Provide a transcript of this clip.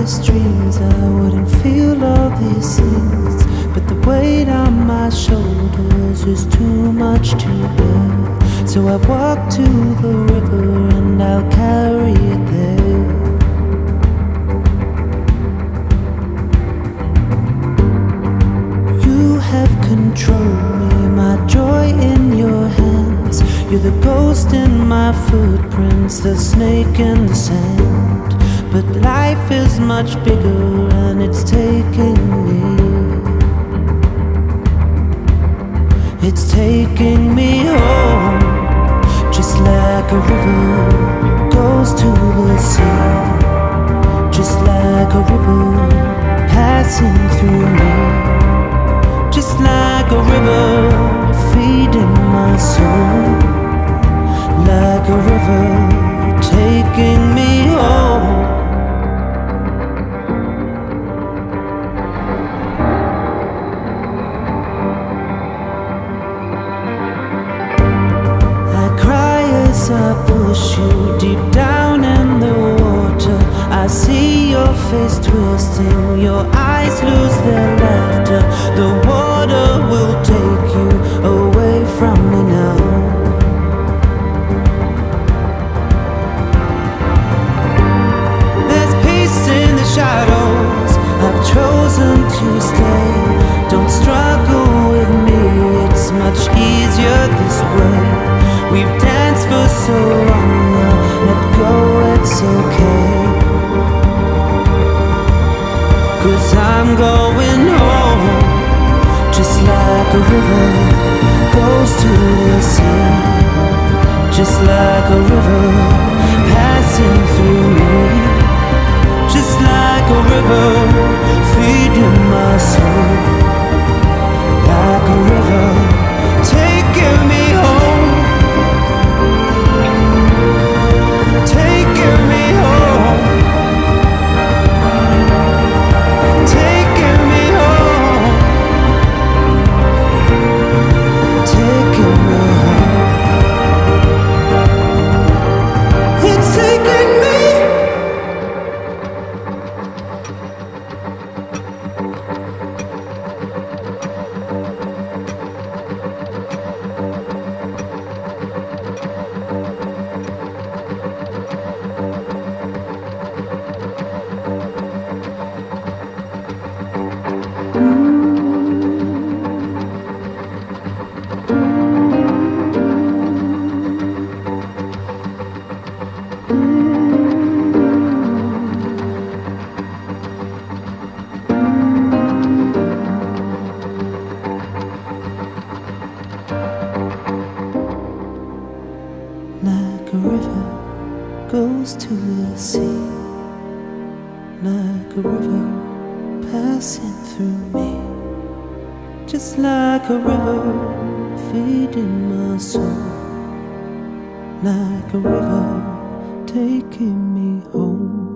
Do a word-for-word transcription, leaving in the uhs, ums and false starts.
wildest dreams I wouldn't feel all these things, but the weight on my shoulders is too much to bear. So I walk to the river and I'll carry it there. You have control me, my joy in your hands. You're the ghost in my footprints, the snake in the sand. But life is much bigger and it's taking me. It's taking me home, just like a river goes to the sea. Just like a river passing through me. Just like a river feeding my soul. Like a river taking me home. I push you deep down in the water. I see your face twisting, your eyes lose their laughter. The water will take you away from me now. There's peace in the shadows, I've chosen to stay. Don't struggle with me, it's much easier this way. We've danced for so long now, let go, it's okay. Cause I'm going home, just like a river goes to the sea. Just like a river passing through me. Just like a river feeding my soul. Like a river taking me home. Taking me home. Taking me home. Taking me home. It's taking me. Like a river goes to the sea. Like a river passing through me. Just like a river feeding my soul. Like a river taking me home.